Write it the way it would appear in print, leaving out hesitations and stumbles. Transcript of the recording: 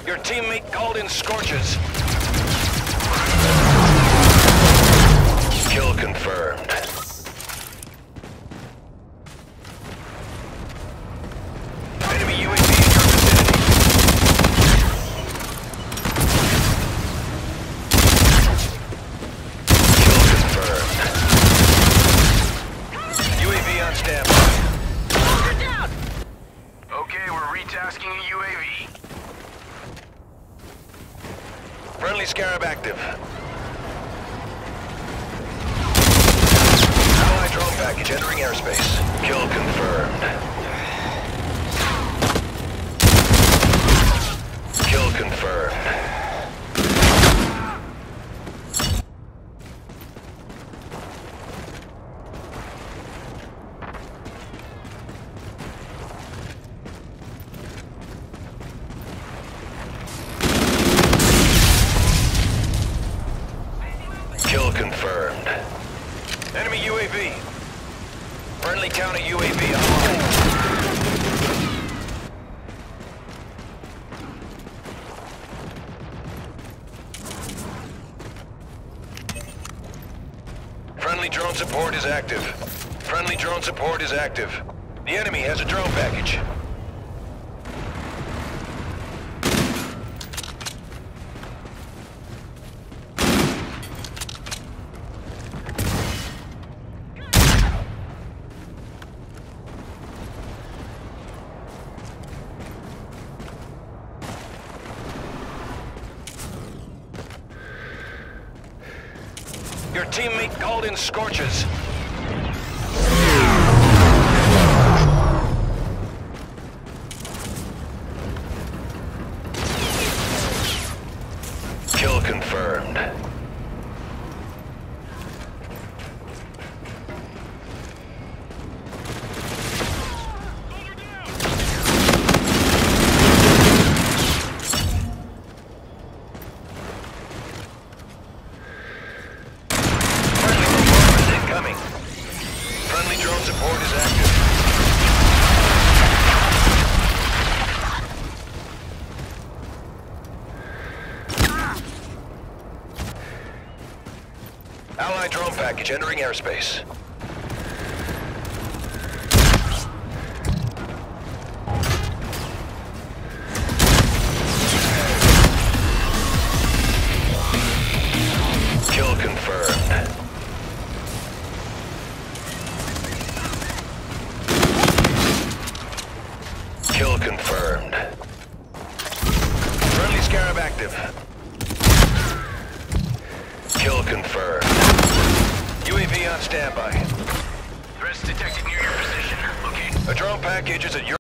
Your teammate called in scorches. Kill confirmed. Enemy UAV in your vicinity. Kill confirmed. UAV on standby. We're down! Okay, we're retasking a UAV. Friendly Scarab active. Allied drone package entering airspace. Kill confirmed. Kill confirmed. Kill confirmed. Enemy UAV. Friendly counter UAV online. Friendly drone support is active. Friendly drone support is active. The enemy has a drone package. Your teammate called in scorches. Kill confirmed. Friendly drone support is active. Allied drone package entering airspace. Kill confirmed. Kill confirmed. Friendly Scarab active. Kill confirmed. UAV on standby. Threats detected near your position. Locate. A drone package is at your